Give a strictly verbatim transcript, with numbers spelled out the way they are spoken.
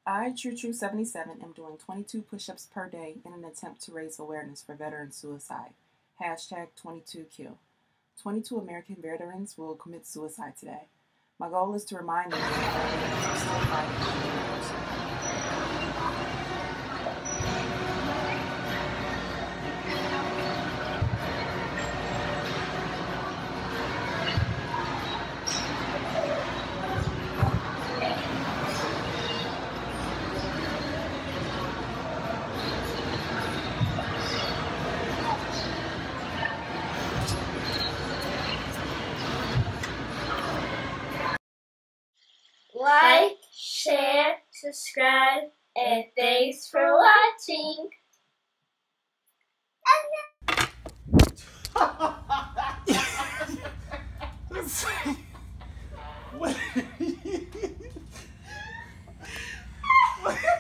I, True True seventy-seven, am doing twenty-two push-ups per day in an attempt to raise awareness for veteran suicide. Hashtag twenty-two Q. twenty-two American veterans will commit suicide today. My goal is to remind them that they are still fighting. Like, share, subscribe, and thanks for watching. What?